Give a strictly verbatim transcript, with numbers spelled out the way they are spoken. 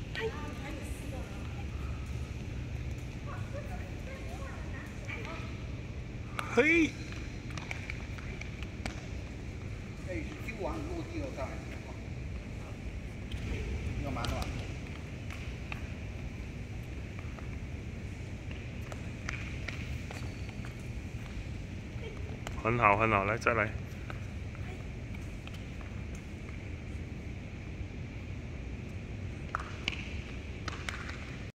嘿。 哎，就往落地了，上来。要蛮暖。 很好，很好，来再来。